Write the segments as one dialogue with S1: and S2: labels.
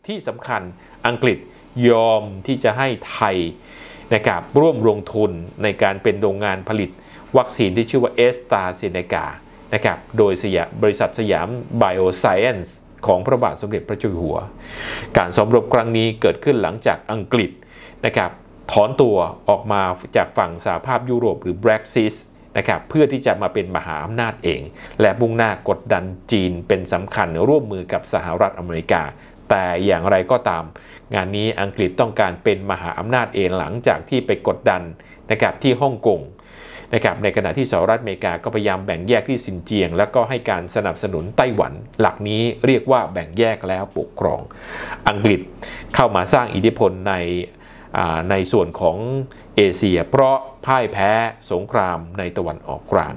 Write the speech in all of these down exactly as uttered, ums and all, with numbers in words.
S1: ที่สำคัญอังกฤษยอมที่จะให้ไทยนะครับร่วมลงทุนในการเป็นโรงงานผลิตวัคซีนที่ชื่อว่าเอสตราเซเนกานะครับโดยสยามบริษัทสยามไบโอไซเอนซ์ของพระบาทสมเด็จพระเจ้าอยู่หัวการสมรบครั้งนี้เกิดขึ้นหลังจากอังกฤษนะครับถอนตัวออกมาจากฝั่งสหภาพยุโรปหรือ Brexit นะครับเพื่อที่จะมาเป็นมหาอำนาจเองและมุ่งหน้ากดดันจีนเป็นสำคัญร่วมมือกับสหรัฐอเมริกาแต่อย่างไรก็ตามงานนี้อังกฤษต้องการเป็นมหาอำนาจเองหลังจากที่ไปกดดันนะครับที่ฮ่องกงนะครับในขณะที่สหรัฐอเมริกาก็พยายามแบ่งแยกที่ซินเจียงแล้วก็ให้การสนับสนุนไต้หวันหลักนี้เรียกว่าแบ่งแยกแล้วปกครองอังกฤษเข้ามาสร้างอิทธิพลในในส่วนของเอเชียเพราะพ่ายแพ้สงครามในตะวันออกกลาง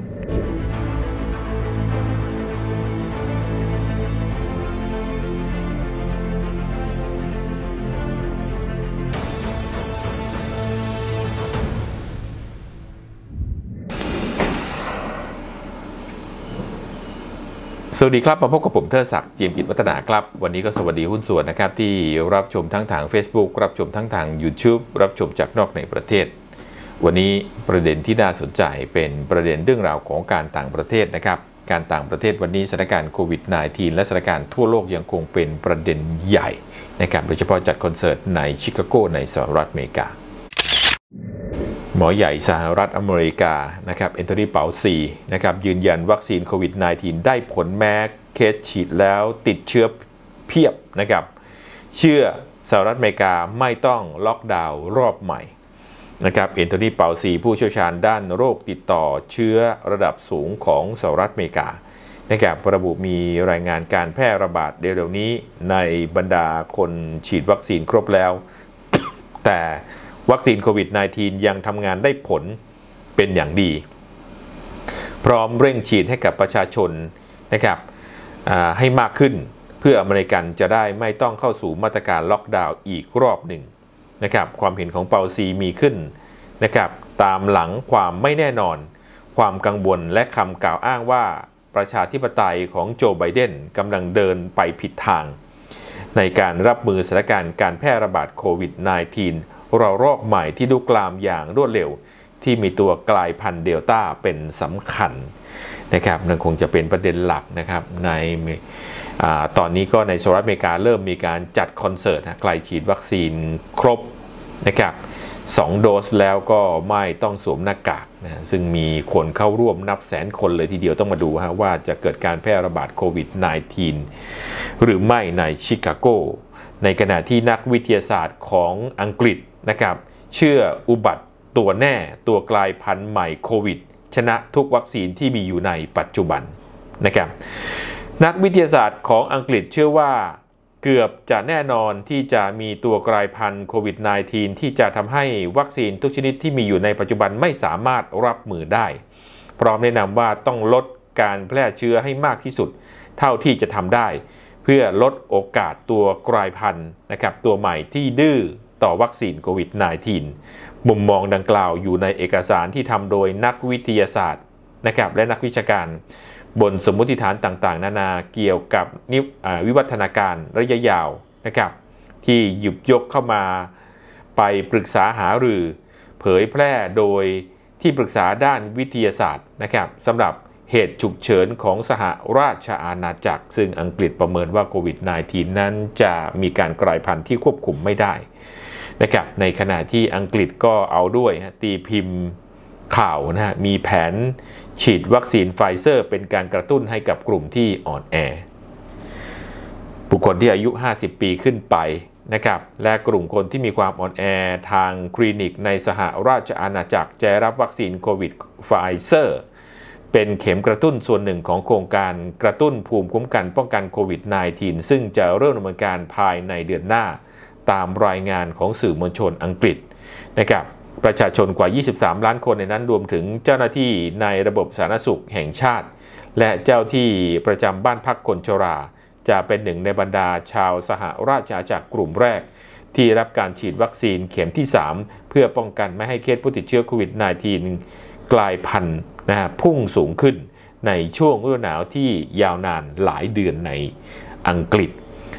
S1: สวัสดีครับมาพบกับผมเทิดศักดิ์ เจียมกิจวัฒนาครับวันนี้ก็สวัสดีหุ้นส่วนนะครับที่รับชมทั้งทาง Facebook รับชมทั้งทาง YouTube รับชมจากนอกในประเทศวันนี้ประเด็นที่น่าสนใจเป็นประเด็นเรื่องราวของการต่างประเทศนะครับการต่างประเทศวันนี้สถานการณ์โควิด สิบเก้า และสถานการณ์ทั่วโลกยังคงเป็นประเด็นใหญ่นะครับโดยเฉพาะจัดคอนเสิร์ตในชิคาโกในสหรัฐอเมริกาหมอใหญ่สหรัฐอเมริกานะครับแอนโทนี เปาซีนะครับยืนยันวัคซีนโควิด สิบเก้า ได้ผลแม้เคสฉีดแล้วติดเชื้อเพียบนะครับเชื่อสหรัฐอเมริกาไม่ต้องล็อกดาวน์รอบใหม่นะครับแอนโทนี เปาซีผู้เชี่ยวชาญด้านโรคติดต่อเชื้อระดับสูงของสหรัฐอเมริกานะครับระบุมีรายงานการแพร่ระบาดเร็วๆนี้ในบรรดาคนฉีดวัคซีนครบแล้ว แต่วัคซีนโควิด สิบเก้า ยังทำงานได้ผลเป็นอย่างดีพร้อมเร่งฉีดให้กับประชาชนนะครับให้มากขึ้นเพื่ออเมริกันจะได้ไม่ต้องเข้าสู่มาตรการล็อกดาวน์อีกรอบหนึ่งนะครับความเห็นของเปาซีมีขึ้นนะครับตามหลังความไม่แน่นอนความกังวลและคำกล่าวอ้างว่าประชาธิปไตยของโจไบเดนกำลังเดินไปผิดทางในการรับมือสถานการณ์การแพร่ระบาดโควิด สิบเก้าระลอกใหม่ที่ลุกลามอย่างรวดเร็วที่มีตัวกลายพันธุ์เดลต้าเป็นสำคัญนะครับนั่นคงจะเป็นประเด็นหลักนะครับในตอนนี้ก็ในสหรัฐอเมริกาเริ่มมีการจัดคอนเสิร์ตใครฉีดวัคซีนครบนะครับสองโดสแล้วก็ไม่ต้องสวมหน้ากากนะซึ่งมีคนเข้าร่วมนับแสนคนเลยทีเดียวต้องมาดูฮะว่าจะเกิดการแพร่ระบาดโควิด สิบเก้า หรือไม่ในชิคาโกในขณะที่นักวิทยาศาสตร์ของอังกฤษนะครับเชื่ออุบัติตัวแน่ตัวกลายพันธุ์ใหม่โควิดชนะทุกวัคซีนที่มีอยู่ในปัจจุบันนะครับนักวิทยาศาสตร์ของอังกฤษเชื่อว่าเกือบจะแน่นอนที่จะมีตัวกลายพันธุ์โควิด สิบเก้า ที่จะทำให้วัคซีนทุกชนิดที่มีอยู่ในปัจจุบันไม่สามารถรับมือได้พร้อมแนะนำว่าต้องลดการแพร่เชื้อให้มากที่สุดเท่าที่จะทำได้เพื่อลดโอกาสตัวกลายพันธุ์นะครับตัวใหม่ที่ดื้อต่อวัคซีนโควิด สิบเก้า มุมมองดังกล่าวอยู่ในเอกสารที่ทำโดยนักวิทยาศาสตร์นะครับและนักวิชาการบนสมมติฐานต่างๆนานาเกี่ยวกับวิวัฒนาการระยะยาวนะครับที่หยิบยกเข้ามาไปปรึกษาหารือเผยแพร่โดยที่ปรึกษาด้านวิทยาศาสตร์นะครับสำหรับเหตุฉุกเฉินของสหราชอาณาจักรซึ่งอังกฤษประเมินว่าโควิด สิบเก้า นั้นจะมีการกลายพันธุ์ที่ควบคุมไม่ได้นะครับในขณะที่อังกฤษก็เอาด้วยตีพิมพ์ข่าวนะฮะมีแผนฉีดวัคซีนไฟเซอร์เป็นการกระตุ้นให้กับกลุ่มที่อ่อนแอบุคคลที่อายุห้าสิบปีขึ้นไปนะครับและกลุ่มคนที่มีความอ่อนแอทางคลินิกในสหราชอาณาจักรจะรับวัคซีนโควิดไฟเซอร์เป็นเข็มกระตุ้นส่วนหนึ่งของโครงการกระตุ้นภูมิคุ้มกันป้องกันโควิด สิบเก้า ซึ่งจะเริ่มดำเนินการภายในเดือนหน้าตามรายงานของสื่อมวลชนอังกฤษนะครับประชาชนกว่ายี่สิบสามล้านคนในนั้นรวมถึงเจ้าหน้าที่ในระบบสาธารณสุขแห่งชาติและเจ้าที่ประจำบ้านพักคนชราจะเป็นหนึ่งในบรรดาชาวสหราชอาณาจักรกลุ่มแรกที่รับการฉีดวัคซีนเข็มที่สามเพื่อป้องกันไม่ให้เคสผู้ติดเชื้อโควิด สิบเก้า กลายพันธุ์นะฮะพุ่งสูงขึ้นในช่วงฤดูหนาวที่ยาวนานหลายเดือนในอังกฤษ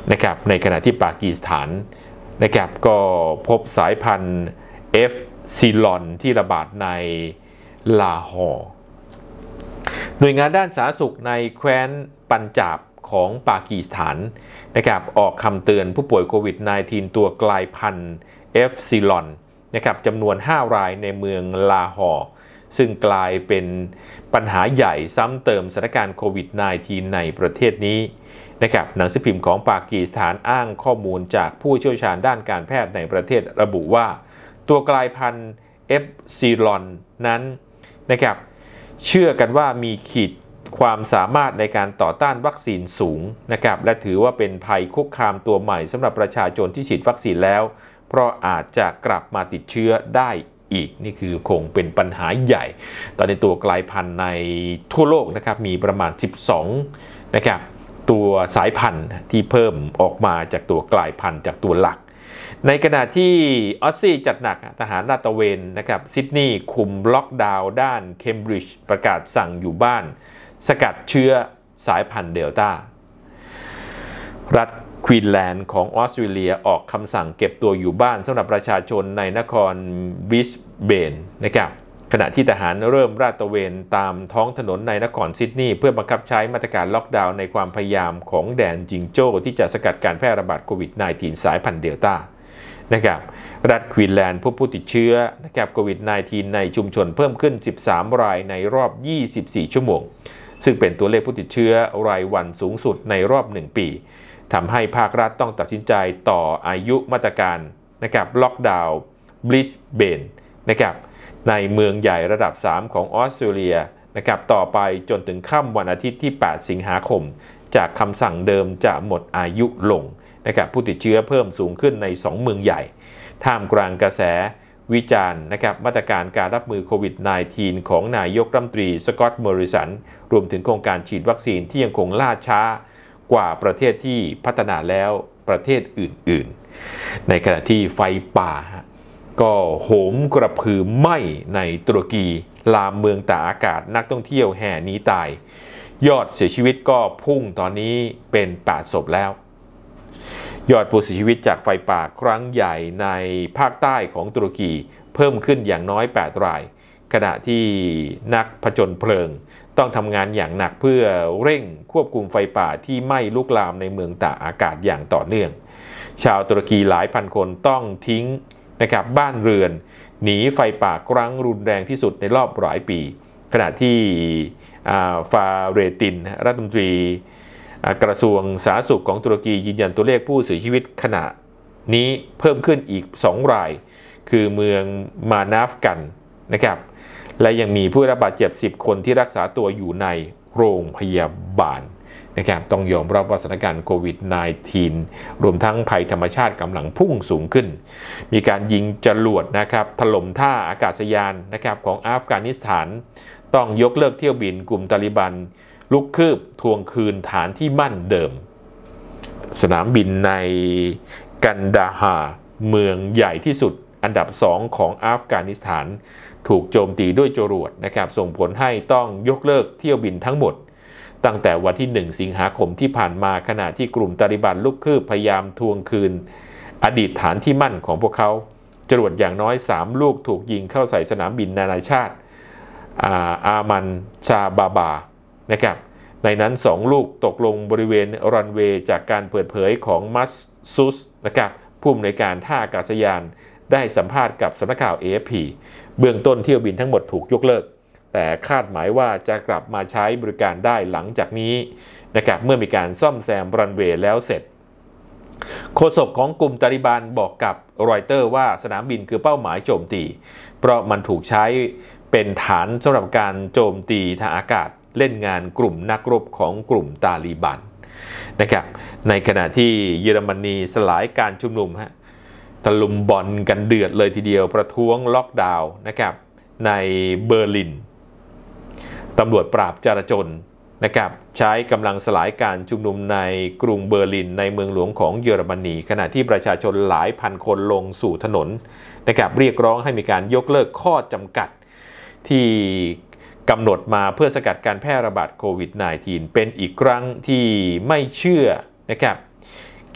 S1: นะครับในขณะที่ปากีสถานนะครับก็พบสายพันธุ์ เอฟ ซีลอนที่ระบาดในลาฮอร์หน่วยงานด้านสาธารณสุขในแคว้นปัญจาบของปากีสถานนะครับออกคำเตือนผู้ป่วยโควิด สิบเก้า ตัวกลายพันธุ์ เอฟ ซีลอนนะครับจำนวนห้ารายในเมืองลาฮอร์ซึ่งกลายเป็นปัญหาใหญ่ซ้ำเติมสถานการณ์โควิด สิบเก้า ในประเทศนี้นะครับหนังสือพิมพ์ของปากีสถานอ้างข้อมูลจากผู้เชี่ยวชาญด้านการแพทย์ในประเทศระบุว่าตัวกลายพันธุ์ เอฟ ซีลอนนั้นนะครับเชื่อกันว่ามีขีดความสามารถในการต่อต้านวัคซีนสูงนะครับและถือว่าเป็นภัยคุกคามตัวใหม่สำหรับประชาชนที่ฉีดวัคซีนแล้วเพราะอาจจะกลับมาติดเชื้อได้อีกนี่คือคงเป็นปัญหาใหญ่ตอนนี้ตัวกลายพันธุ์ในทั่วโลกนะครับมีประมาณสิบสองนะครับตัวสายพันธุ์ที่เพิ่มออกมาจากตัวกลายพันธุ์จากตัวหลักในขณะที่ออสซี่จัดหนักทหารลาดตระเวนนะครับซิดนีย์คุมล็อกดาวน์ด้านเคมบริดจ์ประกาศสั่งอยู่บ้านสกัดเชื้อสายพันธุ์เดลต้ารัฐควีนแลนด์ของออสเตรเลียออกคำสั่งเก็บตัวอยู่บ้านสำหรับประชาชนในนครบริสเบนนะครับขณะที่ทหารเริ่มลาดตระเวนตามท้องถนนในนครซิดนีย์เพื่อบังคับใช้มาตรการล็อกดาวน์ในความพยายามของแดนจิงโจ้ที่จะสกัดการแพร่ระบาดโควิด สิบเก้า สายพันธุ์เดลต้านะครับรัฐควีนแลนด์พบผู้ติดเชื้อนะครับโควิด สิบเก้า ในชุมชนเพิ่มขึ้นสิบสามรายในรอบยี่สิบสี่ชั่วโมงซึ่งเป็นตัวเลขผู้ติดเชื้อรายวันสูงสุดในรอบหนึ่งปีทำให้ภาครัฐต้องตัดสินใจต่ออายุมาตรการนะครับล็อกดาวน์บริสเบนนะครับในเมืองใหญ่ระดับสามของออสเตรเลียนะครับต่อไปจนถึงค่ำวันอาทิตย์ที่แปดสิงหาคมจากคำสั่งเดิมจะหมดอายุลงนะครับผู้ติดเชื้อเพิ่มสูงขึ้นในสองเมืองใหญ่ท่ามกลางกระแสวิจารณ์นะครับมาตรการการรับมือโควิด สิบเก้า ของนายกรัฐมนตรีสก็อตต์ มอริสันรวมถึงโครงการฉีดวัคซีนที่ยังคงล่าช้ากว่าประเทศที่พัฒนาแล้วประเทศอื่นๆในขณะที่ไฟป่าก็โหมกระพือไหม้ในตุรกีลามเมืองตากอากาศนักท่องเที่ยวแห่หนีตายยอดเสียชีวิตก็พุ่งตอนนี้เป็นแปดศพแล้วยอดผู้เสียชีวิตจากไฟป่าครั้งใหญ่ในภาคใต้ของตุรกีเพิ่มขึ้นอย่างน้อยแปดรายขณะที่นักผจญเพลิงต้องทำงานอย่างหนักเพื่อเร่งควบคุมไฟป่าที่ไหม้ลุกลามในเมืองตากอากาศอย่างต่อเนื่องชาวตุรกีหลายพันคนต้องทิ้งนะครับบ้านเรือนหนีไฟป่าครั้งรุนแรงที่สุดในรอบหลายปีขณะที่ฟาเรตินรัฐมนตรีกระทรวงสาธารณสุขของตุรกียืนยันตัวเลขผู้เสียชีวิตขณะนี้เพิ่มขึ้นอีกสองรายคือเมืองมานาฟกันนะครับและยังมีผู้รับบาดเจ็บสิบคนที่รักษาตัวอยู่ในโรงพยาบาลนะครับต้องยอมรับว่าสถานการณ์โควิด สิบเก้า รวมทั้งภัยธรรมชาติกำลังพุ่งสูงขึ้นมีการยิงจรวดนะครับถล่มท่าอากาศยานนะครับของอัฟกานิสถานต้องยกเลิกเที่ยวบินกลุ่มตาลิบันลุกคืบทวงคืนฐานที่มั่นเดิมสนามบินในกันดาฮาร์เมืองใหญ่ที่สุดอันดับสองของอัฟกานิสถานถูกโจมตีด้วยจรวดนะครับส่งผลให้ต้องยกเลิกเที่ยวบินทั้งหมดตั้งแต่วันที่หนึ่งสิงหาคมที่ผ่านมาขณะที่กลุ่มตาลิบันลุกคืบพยายามทวงคืนอดีตฐานที่มั่นของพวกเขาจรวดอย่างน้อยสามลูกถูกยิงเข้าใส่สนามบินนานาชาติ อาอามันชาบาบานะครับในนั้นสองลูกตกลงบริเวณรันเวย์จากการเปิดเผยของมัสซุสนะครับผู้อำนวยการท่าอากาศยานได้สัมภาษณ์กับสำนักข่าว เอ เอฟ พี เบื้องต้นเที่ยวบินทั้งหมดถูกยกเลิกแต่คาดหมายว่าจะกลับมาใช้บริการได้หลังจากนี้นะครับเมื่อมีการซ่อมแซมรันเวย์แล้วเสร็จโฆษกของกลุ่มตาลิบันบอกกับรอยเตอร์ว่าสนามบินคือเป้าหมายโจมตีเพราะมันถูกใช้เป็นฐานสำหรับการโจมตีทางอากาศเล่นงานกลุ่มนักรบของกลุ่มตาลิบันนะครับในขณะที่เยอรมนีสลายการชุมนุมฮะตะลุมบอลกันเดือดเลยทีเดียวประท้วงล็อกดาวน์นะครับในเบอร์ลินตำรวจปราบจราจรนะครับใช้กำลังสลายการชุมนุมในกรุงเบอร์ลินในเมืองหลวงของเยอรมนีขณะที่ประชาชนหลายพันคนลงสู่ถนนนะครับเรียกร้องให้มีการยกเลิกข้อจำกัดที่กำหนดมาเพื่อสกัดการแพร่ระบาดโควิด สิบเก้า เป็นอีกครั้งที่ไม่เชื่อนะครับ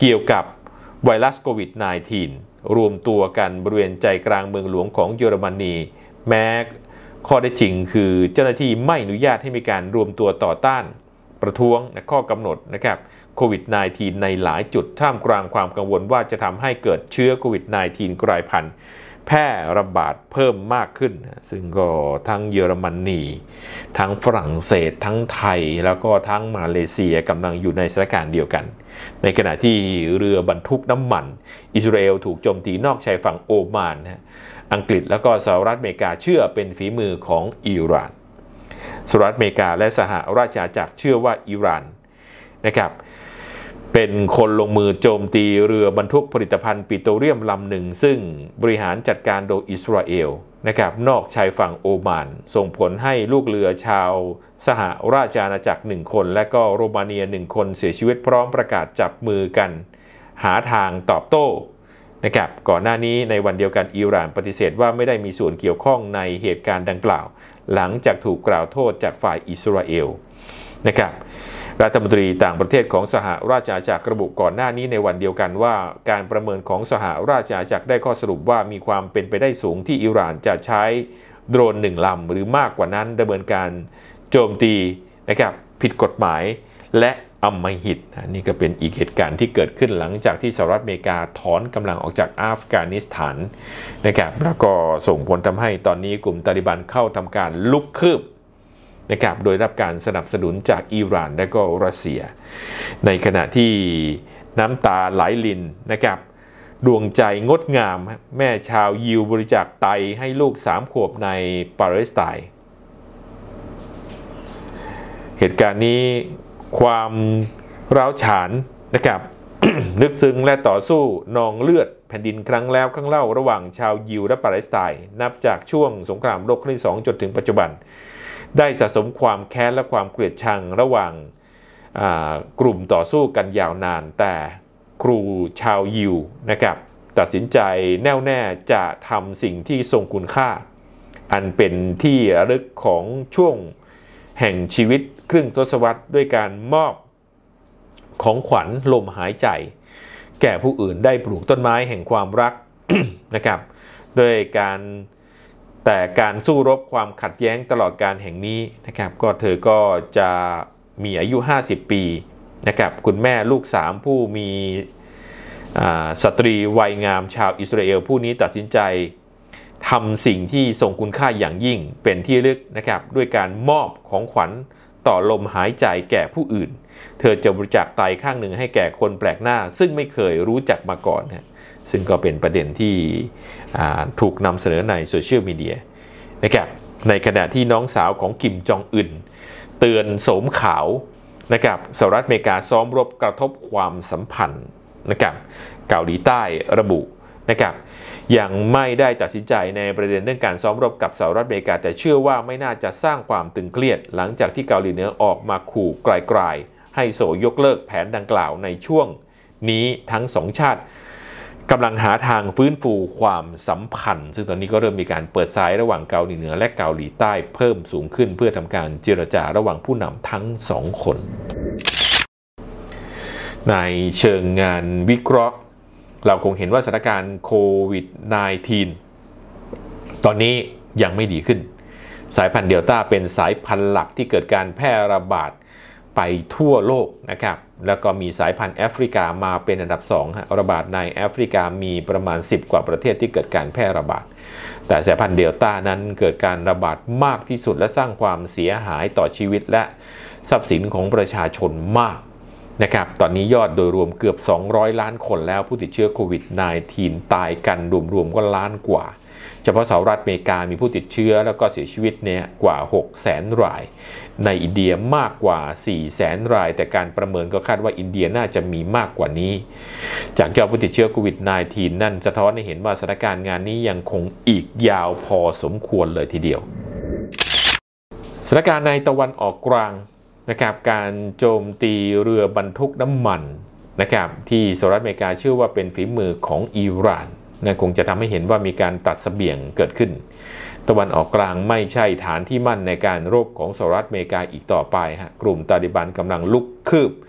S1: เกี่ยวกับไวรัสโควิด สิบเก้า รวมตัวกันบริเวณใจกลางเมืองหลวงของเยอรมนีแม้ข้อได้จริงคือเจ้าหน้าที่ไม่อนุญาตให้มีการรวมตัวต่อต้านประท้วงนะข้อกำหนดนะครับโควิด สิบเก้า ในหลายจุดท่ามกลางความกังวลว่าจะทำให้เกิดเชื้อโควิด สิบเก้า กลายพันธุ์แพร่ระบาดเพิ่มมากขึ้นซึ่งก็ทั้งเยอรมนีทั้งฝรั่งเศสทั้งไทยแล้วก็ทั้งมาเลเซียกำลังอยู่ในสถานการณ์เดียวกันในขณะที่เรือบรรทุกน้ำมันอิสราเอลถูกโจมตีนอกชายฝั่งโอมานนะอังกฤษแล้วก็สหรัฐอเมริกาเชื่อเป็นฝีมือของอิหร่านสหรัฐอเมริกาและสหราชอาณาจักรเชื่อว่าอิหร่านนะครับเป็นคนลงมือโจมตีเรือบรรทุกผลิตภัณฑ์ปิโตรเลียมลำหนึ่งซึ่งบริหารจัดการโดยอิสราเอลนะครับนอกชายฝั่งโอมานส่งผลให้ลูกเรือชาวสหราชอาณาจักรหนึ่งคนและก็โรมาเนียหนึ่งคนเสียชีวิตพร้อมประกาศจับมือกันหาทางตอบโต้นะครับก่อนหน้านี้ในวันเดียวกันอิหร่านปฏิเสธว่าไม่ได้มีส่วนเกี่ยวข้องในเหตุการณ์ดังกล่าวหลังจากถูกกล่าวโทษจากฝ่ายอิสราเอลนะครับรัฐมนตรีต่างประเทศของสหราชอาณาจักรระบุก่อนหน้านี้ในวันเดียวกันว่าการประเมินของสหราชอาณาจักรได้ข้อสรุปว่ามีความเป็นไปได้สูงที่อิหร่านจะใช้โดรนหนึ่งลำหรือมากกว่านั้นดำเนินการโจมตีนะครับผิดกฎหมายและอำมหิตนี่ก็เป็นอีกเหตุการณ์ที่เกิดขึ้นหลังจากที่สหรัฐอเมริกาถอนกำลังออกจากอัฟกานิสถานนะครับแล้วก็ส่งผลทำให้ตอนนี้กลุ่มตาลิบันเข้าทำการลุกคืบนะครับโดยรับการสนับสนุนจากอิหร่านและก็รัสเซียในขณะที่น้ำตาไหลลินนะครับดวงใจงดงามแม่ชาวยิวบริจาคไตให้ลูกสามขวบในปาเลสไตน์เหตุการณ์นี้ความร้าวฉานนะครับ นึกซึ้งและต่อสู้นองเลือดแผ่นดินครั้งแล้วครั้งเล่าระหว่างชาวยิวและปาเลสไตน์นับจากช่วงสงครามโลกครั้งที่สองจนถึงปัจจุบันได้สะสมความแค้นและความเกลียดชังระหว่างกลุ่มต่อสู้กันยาวนานแต่ครูชาวยิวนะครับตัดสินใจแน่วแน่จะทำสิ่งที่ทรงคุณค่าอันเป็นที่ระลึกของช่วงแห่งชีวิตครึ่งทศวรรษด้วยการมอบของขวัญลมหายใจแก่ผู้อื่นได้ปลูกต้นไม้แห่งความรัก นะครับด้วยการแต่การสู้รบความขัดแย้งตลอดการแห่งนี้นะครับก็เธอก็จะมีอายุห้าสิบปีนะครับคุณแม่ลูกสามผู้มีสตรีวัยงามชาวอิสราเอลผู้นี้ตัดสินใจทำสิ่งที่ทรงคุณค่าอย่างยิ่งเป็นที่ระลึกนะครับด้วยการมอบของขวัญต่อลมหายใจแก่ผู้อื่นเธอจะบริจาคไตข้างหนึ่งให้แก่คนแปลกหน้าซึ่งไม่เคยรู้จักมาก่อนนะซึ่งก็เป็นประเด็นที่ถูกนำเสนอในโซเชียลมีเดียนะครับในขณะที่น้องสาวของกิมจองอึนเตือนโสมขาวนะครับสหรัฐอเมริกาซ้อมรบกระทบความสัมพันธ์นะครับเกาหลีใต้ระบุนะครับยังไม่ได้ตัดสินใจในประเด็นเรื่องการซ้อมรบกับสหรัฐอเมริกาแต่เชื่อว่าไม่น่าจะสร้างความตึงเครียดหลังจากที่เกาหลีเหนือออกมาขู่ไกลๆให้โซยกเลิกแผนดังกล่าวในช่วงนี้ทั้งสองชาติกำลังหาทางฟื้นฟูความสัมพันธ์ซึ่งตอนนี้ก็เริ่มมีการเปิดสายระหว่างเกาหลีเหนือและเกาหลีใต้เพิ่มสูงขึ้นเพื่อทำการเจรจาระหว่างผู้นำทั้งสองคนในเชิงงานวิเคราะห์เราคงเห็นว่าสถานการณ์โควิด สิบเก้า ตอนนี้ยังไม่ดีขึ้นสายพันธุ์เดลต้าเป็นสายพันธุ์หลักที่เกิดการแพร่ระบาดไปทั่วโลกนะครับแล้วก็มีสายพันธุ์แอฟริกามาเป็นอันดับสองระบาดในแอฟริกามีประมาณสิบกว่าประเทศที่เกิดการแพร่ระบาดแต่สายพันธุ์เดลต้านั้นเกิดการระบาดมากที่สุดและสร้างความเสียหายต่อชีวิตและทรัพย์สินของประชาชนมากนะครับตอนนี้ยอดโดยรวมเกือบสองร้อยล้านคนแล้วผู้ติดเชื้อโควิด สิบเก้า ตายกันรวมๆก็ล้านกว่าเฉพาะสหรัฐอเมริกามีผู้ติดเชื้อแล้วก็เสียชีวิตเนี่ยกว่า หกแสน รายในอินเดียมากกว่า สี่แสน รายแต่การประเมินก็คาดว่าอินเดียน่าจะมีมากกว่านี้จากยอดผู้ติดเชื้อโควิด สิบเก้า นั่นสะท้อนให้เห็นว่าสถานการณ์งานนี้ยังคงอีกยาวพอสมควรเลยทีเดียวสถานการณ์ในตะวันออกกลางนะครับการโจมตีเรือบรรทุกน้ำมันนะครับที่สหรัฐอเมริกาเชื่อว่าเป็นฝีมือของอิหร่านนั่นคงจะทำให้เห็นว่ามีการตัดเสบียงเกิดขึ้นตะวันออกกลางไม่ใช่ฐานที่มั่นในการรบของสหรัฐอเมริกาอีกต่อไปฮะกลุ่มตาลิบันกำลังลุกคืบ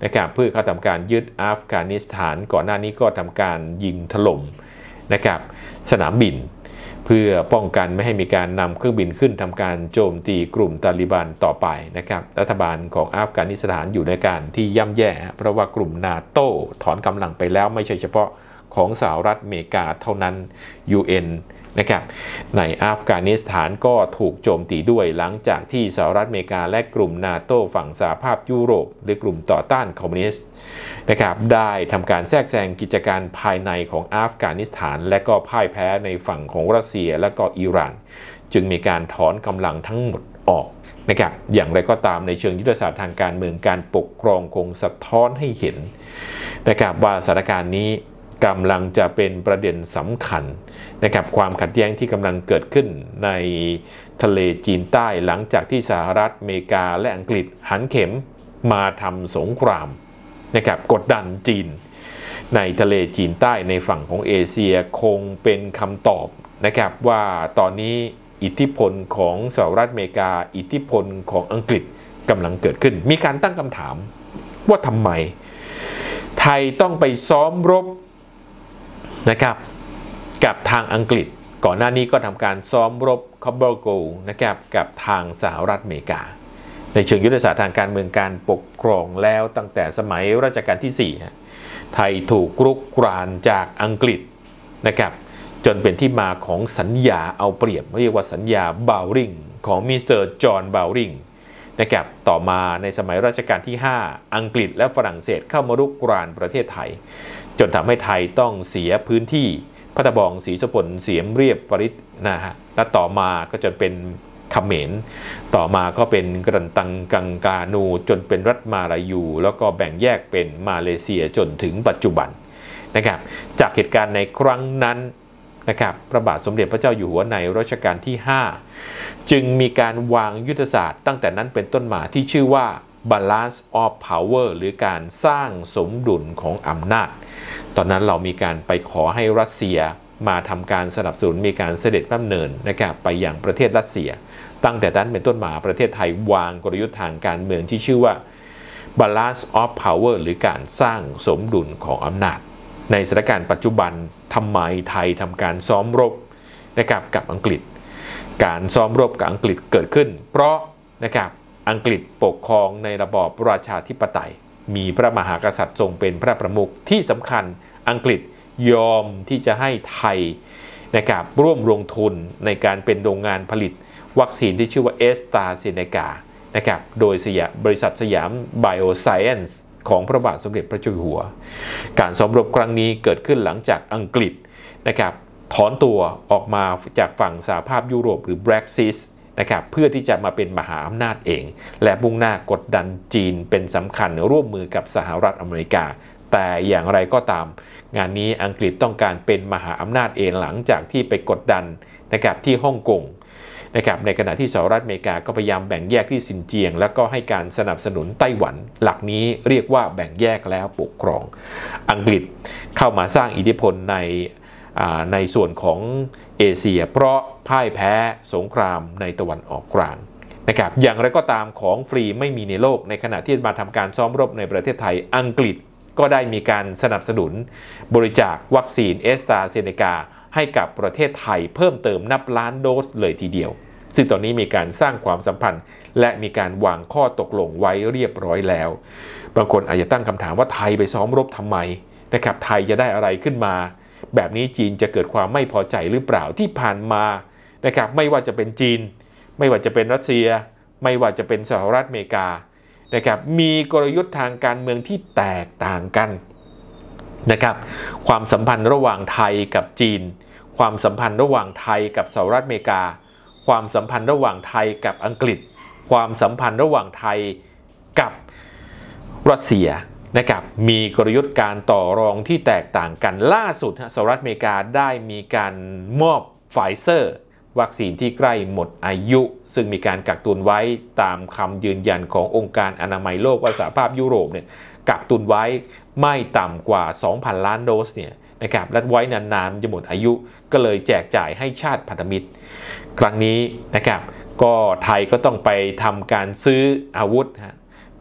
S1: นะครับเพื่อเข้าทำการยึดอัฟกานิสถานก่อนหน้านี้ก็ทำการยิงถล่มนะครับสนามบินเพื่อป้องกันไม่ให้มีการนำเครื่องบินขึ้นทำการโจมตีกลุ่มตาลิบันต่อไปนะครับรัฐบาลของอัฟกานิสถานอยู่ในการที่ย่ำแย่เพราะว่ากลุ่มนาโต้ถอนกำลังไปแล้วไม่ใช่เฉพาะของสหรัฐอเมริกาเท่านั้น ยู เอ็น นะครับในอัฟกานิสถานก็ถูกโจมตีด้วยหลังจากที่สหรัฐอเมริกาและกลุ่มนาโต้ฝั่งสหภาพยุโรปหรือกลุ่มต่อต้านคอมมิวนิสต์นะครับได้ทำการแทรกแซงกิจการภายในของอัฟกานิสถานและก็พ่ายแพ้ในฝั่งของรัสเซียและก็อิหร่านจึงมีการถอนกำลังทั้งหมดออกนะครับอย่างไรก็ตามในเชิงยุทธศาสตร์ทางการเมืองการปกครองคงสะท้อนให้เห็นนะครับว่าสถานการณ์นี้กำลังจะเป็นประเด็นสำคัญนะครับความขัดแย้งที่กำลังเกิดขึ้นในทะเลจีนใต้หลังจากที่สหรัฐอเมริกาและอังกฤษหันเข็มมาทำสงครามนะครับกดดันจีนในทะเลจีนใต้ในฝั่งของเอเชียคงเป็นคำตอบนะครับว่าตอนนี้อิทธิพลของสหรัฐอเมริกาอิทธิพลของอังกฤษกำลังเกิดขึ้นมีการตั้งคำถามว่าทำไมไทยต้องไปซ้อมรบนะครับกับทางอังกฤษก่อนหน้านี้ก็ทำการซ้อมรบคอบเบอร์โกนะครับกับทางสหรัฐอเมริกาในเชิงยุทธศาสตร์ทางการเมืองการปกครองแล้วตั้งแต่สมัยรัชกาลที่สี่ไทยถูกรุกรานจากอังกฤษนะครับจนเป็นที่มาของสัญญาเอาเปรียบเรียกว่าสัญญาบาวริงของมิสเตอร์จอห์นบาวริงนะครับต่อมาในสมัยรัชกาลที่ห้าอังกฤษและฝรั่งเศสเข้ามารุกรานประเทศไทยจนทำให้ไทยต้องเสียพื้นที่พระตะบองศรีสุพลเสียมเรียบปริศนะฮะและต่อมาก็จนเป็นเขมรต่อมาก็เป็นกรันตังกังกานูจนเป็นรัฐมาลายูแล้วก็แบ่งแยกเป็นมาเลเซียจนถึงปัจจุบันนะครับจากเหตุการณ์ในครั้งนั้นนะครับพระบาทสมเด็จพระเจ้าอยู่หัวในรัชกาลที่ห้าจึงมีการวางยุทธศาสตร์ตั้งแต่นั้นเป็นต้นมาที่ชื่อว่า balance of power หรือการสร้างสมดุลของอำนาจตอนนั้นเรามีการไปขอให้รัสเซียมาทำการสนับสนุนมีการเสด็จพระดำเนินนะครับไปยังประเทศรัสเซียตั้งแต่นั้นเป็นต้นมาประเทศไทยวางกลยุทธ์ทางการเมืองที่ชื่อว่า balance of power หรือการสร้างสมดุลของอำนาจในสถานการณ์ปัจจุบันทำไมไทยทำการซ้อมรบนะครับกับอังกฤษการซ้อมรบกับอังกฤษเกิดขึ้นเพราะนะครับอังกฤษปกครองในระบอบราชาธิปไตยมีพระมหากษัตริย์ทรงเป็นพระประมุขที่สำคัญอังกฤษยอมที่จะให้ไทยนะครับร่วมลงทุนในการเป็นโรงงานผลิตวัคซีนที่ชื่อว่าเอสตาเซเนกานะครับโดยสยามบริษัทสยามไบโอไซเอนซ์ของพระบาทสมเด็จพระเจ้าอยู่หัวการซ้อมรบครั้งนี้เกิดขึ้นหลังจากอังกฤษนะครับถอนตัวออกมาจากฝั่งสหภาพยุโรปหรือ Brexit นะครับเพื่อที่จะมาเป็นมหาอำนาจเองและมุ่งหน้ากดดันจีนเป็นสำคัญร่วมมือกับสหรัฐอเมริกาแต่อย่างไรก็ตามงานนี้อังกฤษต้องการเป็นมหาอำนาจเองหลังจากที่ไปกดดันนะครับที่ฮ่องกงนะครับในขณะที่สหรัฐอเมริกาก็พยายามแบ่งแยกที่ซินเจียงแล้วก็ให้การสนับสนุนไต้หวันหลักนี้เรียกว่าแบ่งแยกแล้วปกครองอังกฤษเข้ามาสร้างอิทธิพลในในส่วนของเอเชียเพราะพ่ายแพ้สงครามในตะวันออกกลางนะครับอย่างไรก็ตามของฟรีไม่มีในโลกในขณะที่มาทำการซ้อมรบในประเทศไทยอังกฤษก็ได้มีการสนับสนุนบริจาควัคซีนเอสตราเซเนกาให้กับประเทศไทยเพิ่มเติมนับล้านโดสเลยทีเดียวซึ่งตอนนี้มีการสร้างความสัมพันธ์และมีการวางข้อตกลงไว้เรียบร้อยแล้วบางคนอาจจะตั้งคำถามว่าไทยไปซ้อมรบทำไมนะครับไทยจะได้อะไรขึ้นมาแบบนี้จีนจะเกิดความไม่พอใจหรือเปล่าที่ผ่านมานะครับไม่ว่าจะเป็นจีนไม่ว่าจะเป็นรัสเซียไม่ว่าจะเป็นสหรัฐอเมริกานะครับมีกลยุทธ์ทางการเมืองที่แตกต่างกันนะครับความสัมพันธ์ระหว่างไทยกับจีนความสัมพันธ์ระหว่างไทยกับสหรัฐอเมริกาความสัมพันธ์ระหว่างไทยกับอังกฤษความสัมพันธ์ระหว่างไทยกับรัสเซียนะครับมีกลยุทธ์การต่อรองที่แตกต่างกันล่าสุดสหรัฐอเมริกาได้มีการมอบไฟเซอร์วัคซีนที่ใกล้หมดอายุซึ่งมีการกักตุนไว้ตามคำยืนยันขององค์การอนามัยโลกว่าสหภาพยุโรปเนี่ยกักตุนไว้ไม่ต่ำกว่า สองพัน ล้านโดสเนี่ยนะครับและไว้นานๆจะหมดอายุก็เลยแจกจ่ายให้ชาติพันธมิตรครั้งนี้นะครับก็ไทยก็ต้องไปทำการซื้ออาวุธ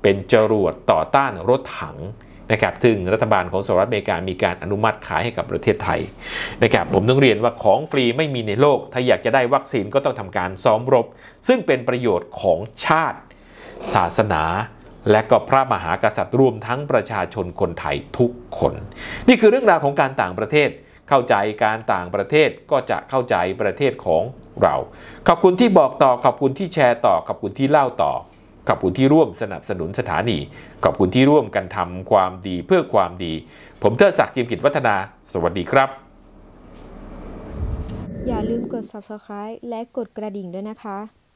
S1: เป็นจรวดต่อต้านรถถังนะครับซึ่งรัฐบาลของสหรัฐอเมริกามีการอนุมัติขายให้กับประเทศไทยนะครับผมต้องเรียนว่าของฟรีไม่มีในโลกถ้าอยากจะได้วัคซีนก็ต้องทำการซ้อมรบซึ่งเป็นประโยชน์ของชาติศาสนาและก็พระมหากษัตริย์รวมทั้งประชาชนคนไทยทุกคนนี่คือเรื่องราวของการต่างประเทศเข้าใจการต่างประเทศก็จะเข้าใจประเทศของเราขอบคุณที่บอกต่อขอบคุณที่แชร์ต่อขอบคุณที่เล่าต่อขอบคุณที่ร่วมสนับสนุนสถานีขอบคุณที่ร่วมกันทำความดีเพื่อความดีผมเทิดศักดิ์ เจียมกิจวัฒนาสวัสดีครับ
S2: อย่าลืมกด ซับสไครบ์ และกดกระดิ่งด้วยนะคะ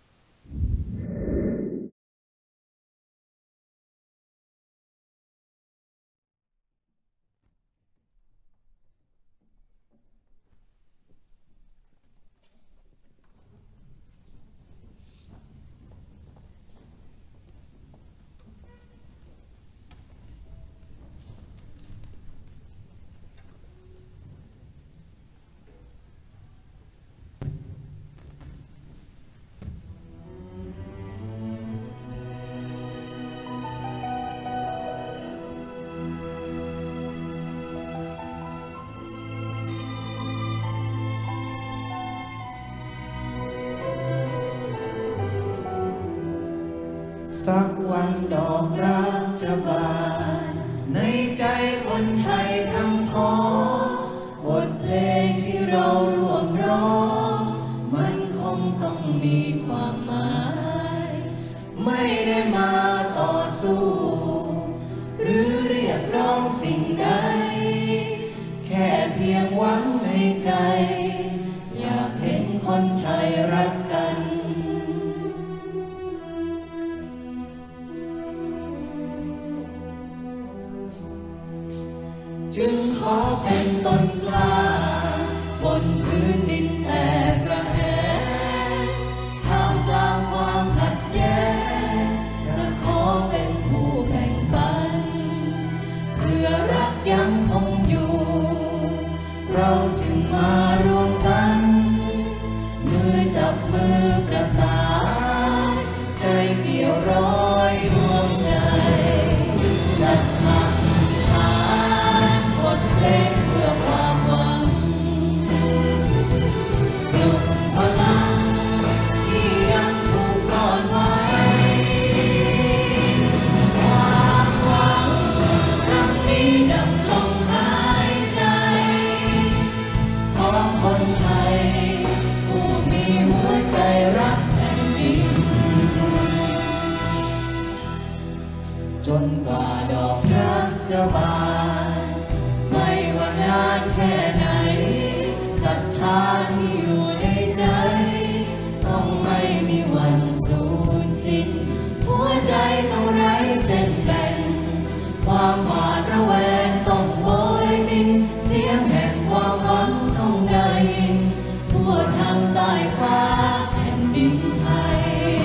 S3: สักวันดอกรักจะบานในใจคนไทยทั้งพ้องบทเพลงที่เราร่วมร้องมันคงต้องมีความหมายไม่ได้มาต่อสู้หรือเรียกร้องสิ่งใดแค่เพียงหวังในใจอยากเห็นคนไทยรักกันจึงขอเป็นต้นกล้าบนพื้นดินแต่กระแหงท่ามกลางความขัดแย้งจะขอเป็นผู้แบ่งปันเพื่อรักยังคงอยู่เราจึงมารวมกันมือจับมือประสานใจเกี่ยวร้อยดวงใจจัดมาเพลงเพื่อความหวังปลุกพลังที่ยังถูกซ่อนไว้ความหวังครั้งนี้ดับลมหายใจของคนไทยผู้มีหัวใจรักแผ่นดินจนกว่าดอกรักจะบานไม่ว่านานแค่ไหนศรัทธาที่อยู่ในใจต้องไม่มีวันสูญสิ้นหัวใจต้องไร้เส้นแบ่งความหวาดระแวงต้องโบยบินเสียงแห่งความหวังต้องได้ยินทั่วทางใต้ฟ้าแผ่นดินไทย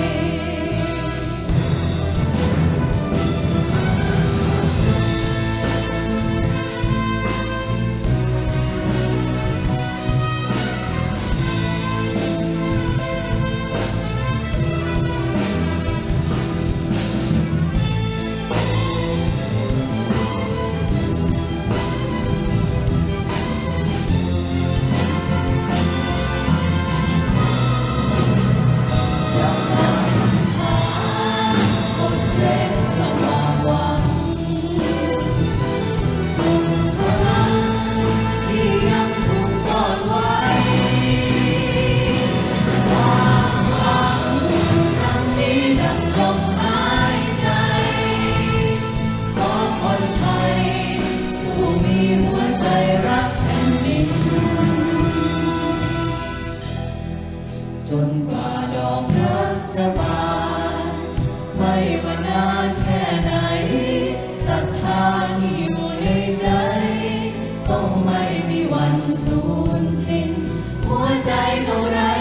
S3: จนกว่าดอกรักจะบานไม่ว่านานแค่ไหนศรัทธาที่อยู่ในใจต้องไม่มีวันสูญสิ้นหัวใจต้องรัก